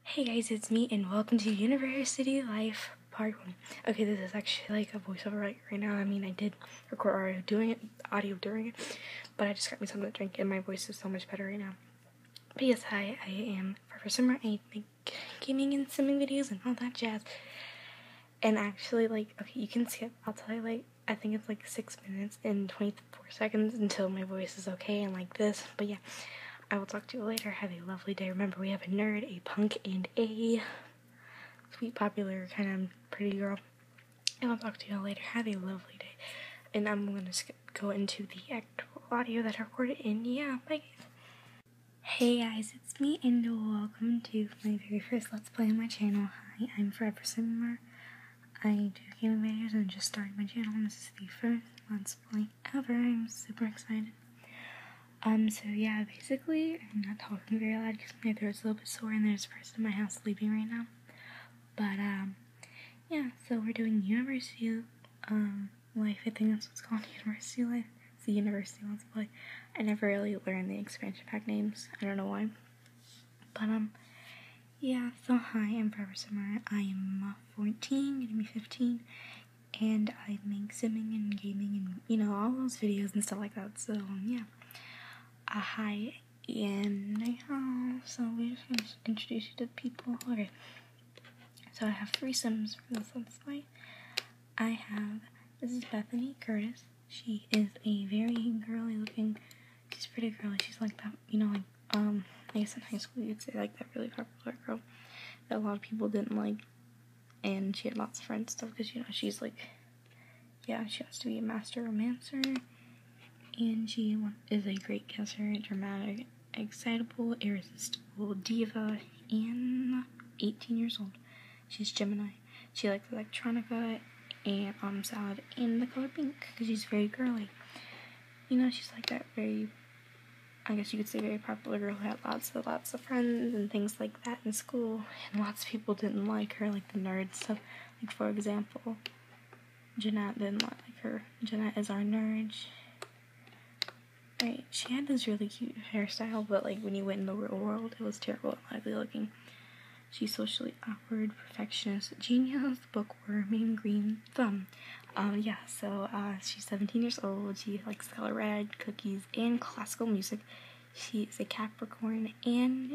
Hey guys, it's me and welcome to University Life Part 1. Okay, this is actually like a voiceover right now. I mean, I did record audio during it, but I just got me something to drink and my voice is so much better right now. But yes, hi, I am Professor Summer. I make gaming and simming videos and all that jazz. And actually, okay, you can skip. I'll tell you, I think it's 6 minutes and 24 seconds until my voice is okay and like this. But yeah. I will talk to you later. Have a lovely day. Remember, we have a nerd, a punk, and a sweet, popular, kind of pretty girl. And I'll talk to you later. Have a lovely day. And I'm going to go into the actual audio that I recorded. And yeah, bye guys. Hey guys, it's me, and welcome to my very first Let's Play on my channel. Hi, I'm Forever Simmer. I do gaming videos and just started my channel. This is the first Let's Play ever. I'm super excited. So yeah, basically, I'm not talking very loud because my throat's a little bit sore and there's a person in my house sleeping right now. But, yeah, so we're doing University, Life. I think that's what's called, University Life. It's the University Let's Play. I never really learned the expansion pack names. I don't know why. But, yeah, so hi, I'm Forever Summer. I am 14, gonna be 15, and I make simming and gaming and, all those videos and stuff like that, so, yeah. Hi, and so we're just going to introduce you to people. Okay, so I have 3 Sims for this Let's Play. This is Bethany Curtis. She is a very girly looking, she's pretty girly. She's like that, I guess in high school you'd say like that really popular girl that a lot of people didn't like, and she had lots of friends and stuff because, she's she wants to be a master romancer. And she is a great kisser, dramatic, excitable, irresistible diva, and 18 years old. She's Gemini. She likes electronica and salad and the color pink because she's very girly. She's like that very, I guess you could say, very popular girl who had lots of friends and things like that in school, and lots of people didn't like her, like the nerd stuff. Like, for example, Jeanette didn't like her. Jeanette is our nerd. Right, she had this really cute hairstyle, but when you went in the real world, it was terrible and ugly looking. She's socially awkward, perfectionist, genius, bookworm, and green thumb. She's 17 years old. She likes color red, cookies, and classical music. She is a Capricorn, and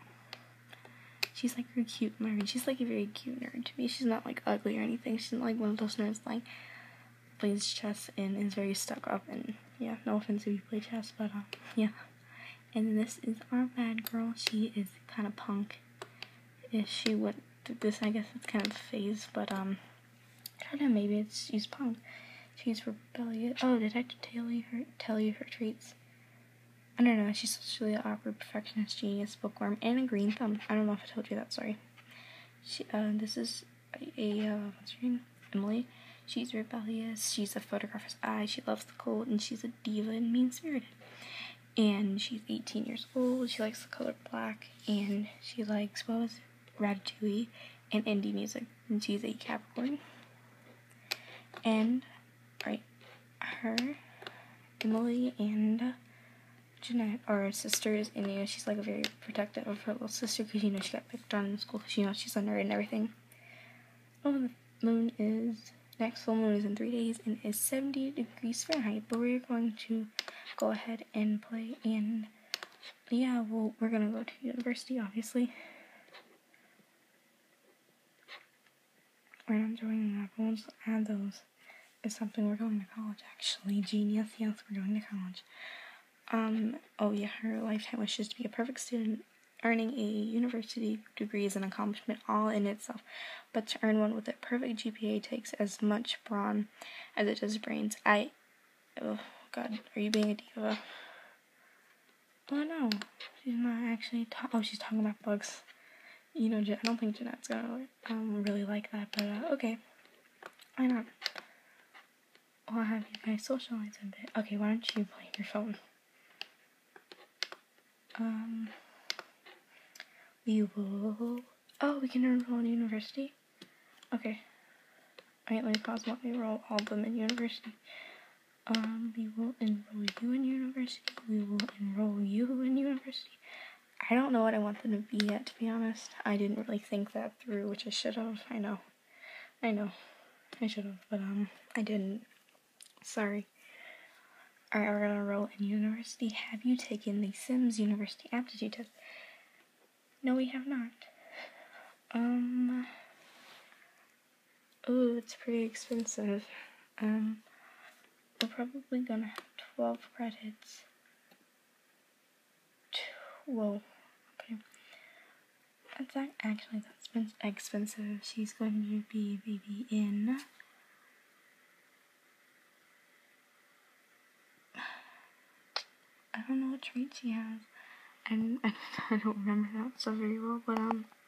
she's like a cute nerd. She's like a very cute nerd to me. She's not ugly or anything. She's not one of those nerds plays chess and is very stuck up, and no offense if you play chess, but and this is our bad girl. She is kind of punk. If she went through this, I guess it's kind of a phase, but I don't know, maybe she's punk. She's rebellious. Oh, did I tell you her traits? I don't know. She's socially awkward, perfectionist, genius, bookworm, and a green thumb. I don't know if I told you that. Sorry. This is what's her name? Emily. She's rebellious, she's a photographer's eye, she loves the cold, and she's a diva and mean-spirited. And she's 18 years old, she likes the color black, and she likes, Ratatouille and indie music, and she's a Capricorn. And, Emily and Jeanette are sisters, and, she's, very protective of her little sister, because, she got picked on in school, because, she's a nerd and everything. Oh, the moon is... Next full moon is in 3 days and is 70 degrees Fahrenheit, but we're going to go ahead and play, and we're gonna go to university, obviously. We're not joining that, but we'll just add those. It's something we're going to college, actually. Genius, yes, we're going to college. Her lifetime wish is to be a perfect student. Earning a university degree is an accomplishment all in itself, but to earn one with a perfect GPA takes as much brawn as it does brains. Oh God, are you being a diva? Oh no, she's not actually she's talking about bugs. I don't think Jeanette's gonna really like that, but okay. Why not? I'll have you guys socialize a bit. Okay, why don't you play your phone? We can enroll in university? Okay. Alright, let me pause while we enroll all of them in university. We will enroll you in university. We will enroll you in university. I don't know what I want them to be yet, to be honest. I didn't really think that through, which I should have. I know. I should have, but I didn't. Sorry. Alright, we're gonna roll in university. Have you taken the Sims University Aptitude Test? No, we have not. Oh, it's pretty expensive. We're probably gonna have 12 credits. Whoa. Okay. That's not actually that expensive. She's going to be maybe in... I don't know what trait she has. And I don't remember that so very well, but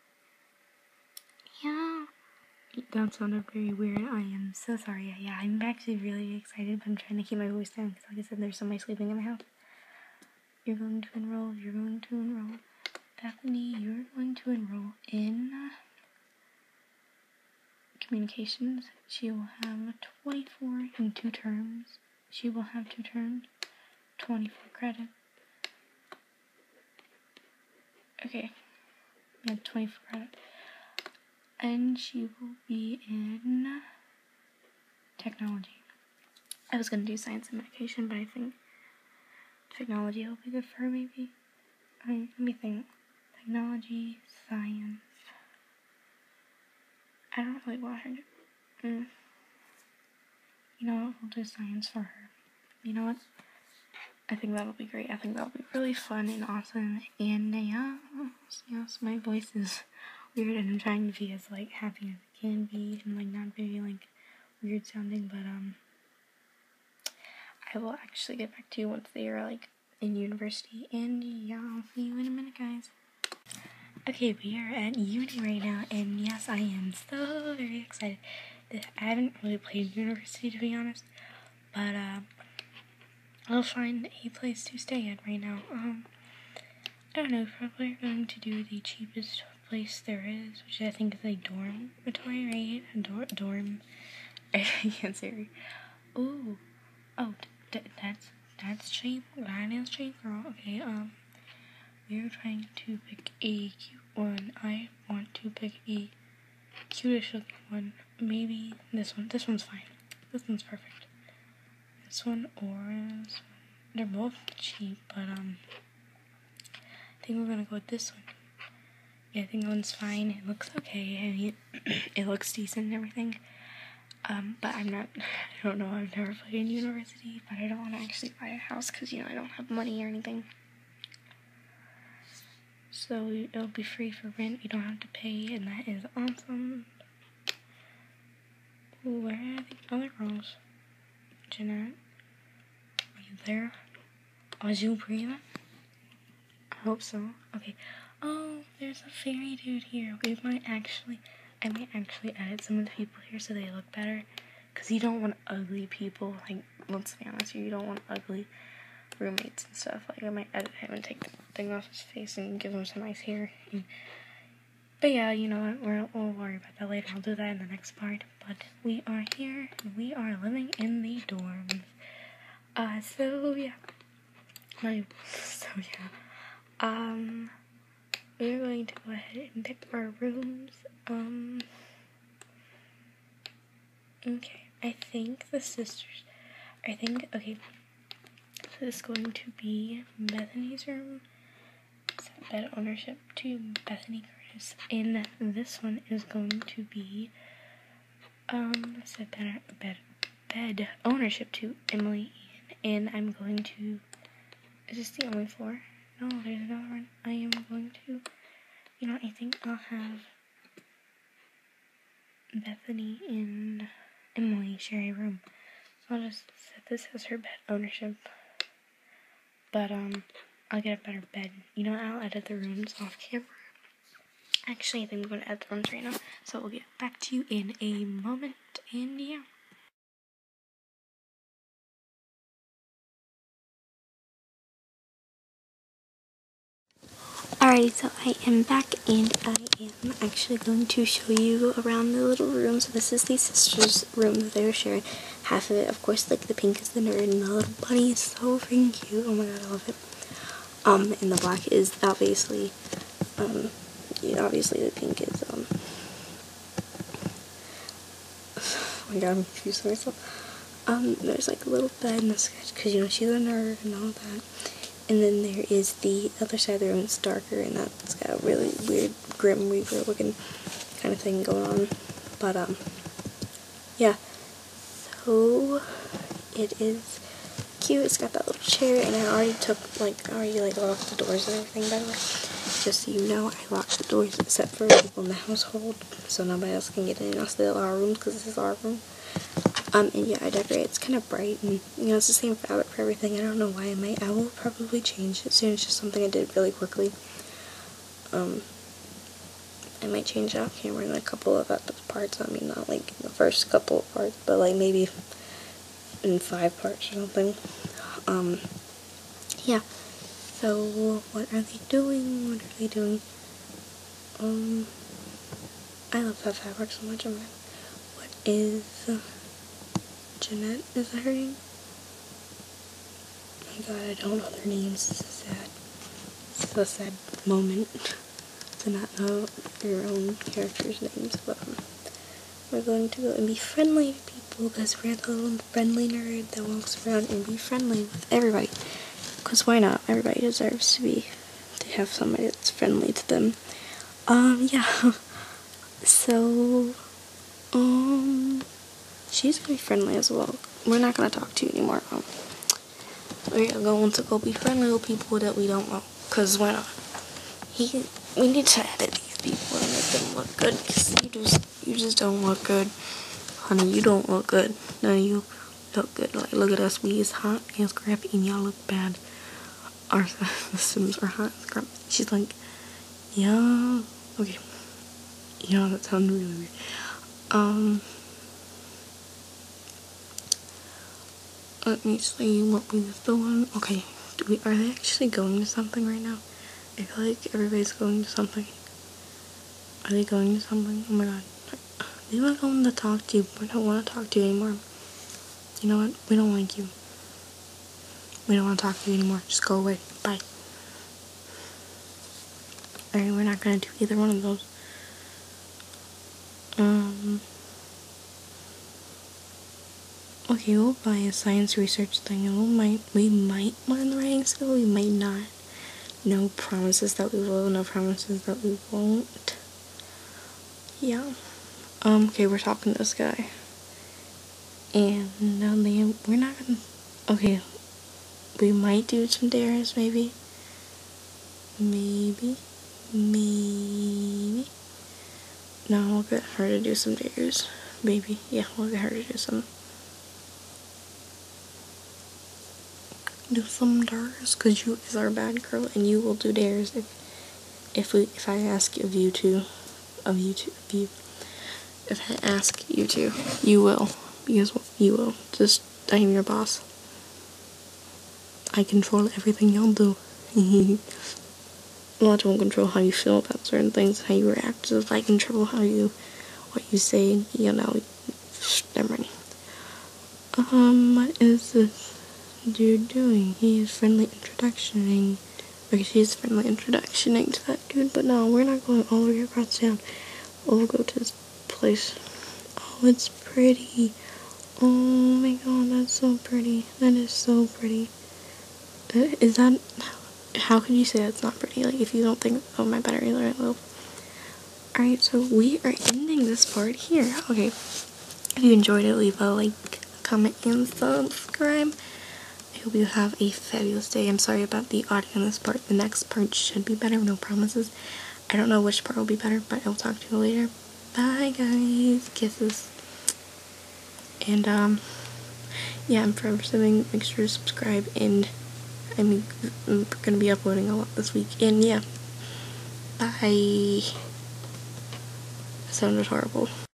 yeah. That sounded very weird. I am so sorry. Yeah, I'm actually really excited, but I'm trying to keep my voice down because, like I said, there's somebody sleeping in the house. You're going to enroll. Bethany, you're going to enroll in communications. She will have 24 in 2 terms. She will have 2 terms, 24 credit. Okay, yeah, 24 credit. And she will be in technology. I was gonna do science and medication, but I think technology will be good for her, maybe. Let me think. Technology, science. I don't really want her to... You know what? We'll do science for her. You know what? I think that'll be great. I think that'll be really fun and awesome. And yes, my voice is weird, and I'm trying to be as like happy as it can be, and like not very like weird sounding. But I will actually get back to you once they are like in university. And yeah, I'll see you in a minute, guys. Okay, we are at uni right now, and yes, I am so very excited. I haven't really played university, to be honest, but I'll find a place to stay at right now. I don't know, probably going to do the cheapest place there is, which I think is a dormitory, right? A dorm. I can't say right. Ooh, oh, that's cheap. That is cheap, girl. Okay, we're trying to pick a cute one. I want to pick a cutish looking one. Maybe this one. This one's fine. This one's perfect. This one or this one. They're both cheap, but I think we're gonna go with this one. Yeah, I think that one's fine. It looks okay. I mean, it looks decent and everything. But I don't know. I've never played in university, but I don't want to actually buy a house because, you know, I don't have money or anything. So it'll be free for rent. We don't have to pay, and that is awesome. Ooh, where are the other girls? Jeanette, are you there? Are you breathing? I hope so. Okay. Oh, there's a fairy dude here. I might actually edit some of the people here so they look better. Because you don't want ugly people. Like, let's be honest here, you don't want ugly roommates and stuff. Like, I might edit him and take the thing off his face and give him some nice hair. But yeah, you know what, we'll worry about that later. I'll do that in the next part. But we are here, and we are living in the dorms. So yeah. We're going to go ahead and pick our rooms. Okay, I think the sisters, okay, so this is going to be Bethany's room. Set bed ownership to Bethany Curtis. And this one is going to be, set bed ownership to Emily Ian. And I'm going to, is this the only floor? No, there's another one. I am going to, you know, I think I'll have Bethany and Emily share a room. So I'll just set this as her bed ownership. But, I'll get a better bed. You know, I'll edit the rooms off camera. Actually, I think I'm going to edit the rooms right now. So we'll get back to you in a moment. And yeah. Alright, so I am back, and I am actually going to show you around the little room. So this is the sisters' room that they were sharing. Half of it, of course, like the pink is the nerd, and the little bunny is so freaking cute. Oh my god, I love it. And the black is obviously, yeah, obviously the pink is, oh my god, I'm confused myself. There's like a little bed in the sketch, because, you know, she's a nerd and all that. And then there is the other side of the room, it's darker, and that's got a really weird Grim Reaper looking kind of thing going on. But, yeah. So, it is cute. It's got that little chair, and I already locked the doors and everything, by the way. Just so you know, I locked the doors except for people in the household, so nobody else can get in. I'll still our rooms, because this is our room. And yeah, I decorate. It's kind of bright, and, you know, it's the same fabric for everything. I don't know why. I will probably change it soon. It's just something I did really quickly. I might change it off camera in a couple of parts. I mean, not like the first couple of parts, but like maybe in 5 parts or something. Yeah. So, what are they doing? What are they doing? I love that fabric so much. What is Jeanette? Is that her name? Oh my god, I don't know their names. This is sad. This is a sad moment to not know your own characters' names. But we're going to go and be friendly to people, because we're the little friendly nerd that walks around and be friendly with everybody. Because why not? Everybody deserves to have somebody that's friendly to them. Yeah. So, she's gonna be friendly as well. We're not gonna talk to you anymore. We're going to go be friendly with people that we don't know. Because why not? We need to edit these people and make them look good. Because you just don't look good. Honey, you don't look good. No, you look good. Like, look at us. We is hot and scrappy, and y'all look bad. The Sims are hot and scrappy. She's like, yeah. Okay. Yeah, that sounded really weird. Let me see what we was doing. Okay, are they actually going to something right now? I feel like everybody's going to something. Are they going to something? Oh my god. They were going to talk to you. We don't want to talk to you anymore. You know what? We don't like you. We don't want to talk to you anymore. Just go away. Bye. Alright, we're not going to do either one of those. Okay, we'll buy a science research thing, and we might learn the writing skill, we might not. No promises that we will, no promises that we won't. Yeah. Okay, we're talking to this guy. And now we're not gonna, okay, we might do some dares, maybe. Maybe. No, we'll get her to do some dares. Maybe. Yeah, we'll get her to do some dares, because you is our bad girl, and you will do dares if I ask of you to. If I ask you to, you will. Because you will. Just, I am your boss. I control everything y'all do. Well, I don't control how you feel about certain things, how you react. Just I control what you say, you know. Never mind. What is this dude doing? He is friendly introductioning. Okay, she's friendly introductioning to that dude, but no, we're not going all the way across town. We'll go to this place. Oh, it's pretty. Oh my god, that's so pretty. That is so pretty. Is that, how could you say that's not pretty? Like, if you don't think, oh, my battery's right low. Alright, so we are ending this part here. Okay, if you enjoyed it, leave a like, comment, and subscribe. I hope you have a fabulous day. I'm sorry about the audio in this part. The next part should be better, no promises. I don't know which part will be better, but I'll talk to you later. Bye, guys. Kisses. And, yeah, I'm forever simming. Make sure to subscribe, and I'm gonna be uploading a lot this week. And, yeah. Bye. That sounded horrible.